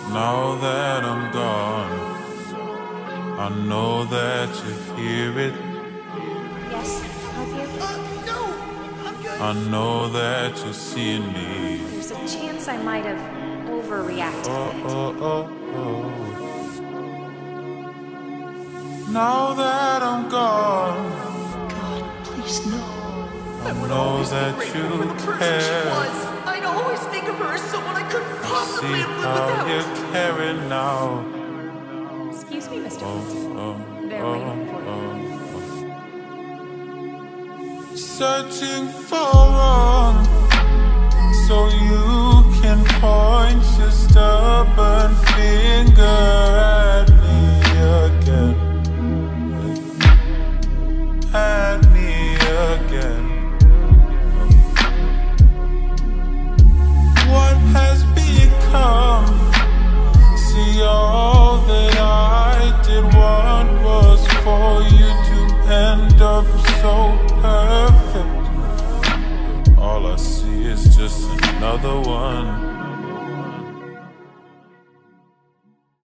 Now that I'm gone, I know that you hear it. Yes, help you? No! I'm good. I know that you're seeing me. There's a chance I might have overreacted a bit. Now that I'm gone, God, please no. I know that you care. I'd always think of her as someone I couldn't See possibly have lived how without. you're caring now. Excuse me, Mr. Wilson. They're waiting for you. Searching for wrong, so you can point your stubborn finger at me again. At me again. What has become? See, all that I did want was for you to end up so perfect. All I see is just another one.